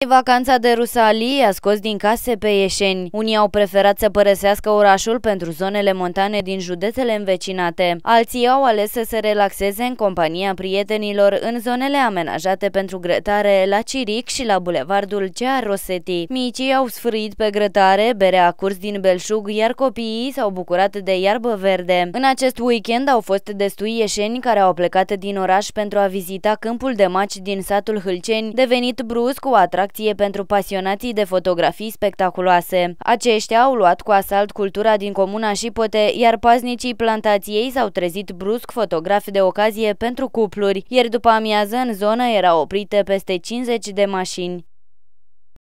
Vacanța de Rusalii a scos din case pe ieșeni. Unii au preferat să părăsească orașul pentru zonele montane din județele învecinate. Alții au ales să se relaxeze în compania prietenilor în zonele amenajate pentru grătare la Ciric și la bulevardul C.A. Rosetti. Micii au sfârșit pe grătare, berea a curs din belșug, iar copiii s-au bucurat de iarbă verde. În acest weekend au fost destui ieșeni care au plecat din oraș pentru a vizita câmpul de maci din satul Hâlceni, devenit brusc o atracție pentru pasionații de fotografii spectaculoase. Aceștia au luat cu asalt cultura din comuna Șipote, iar paznicii plantației s-au trezit brusc fotografi de ocazie pentru cupluri. Ieri după amiază, în zonă erau oprite peste 50 de mașini.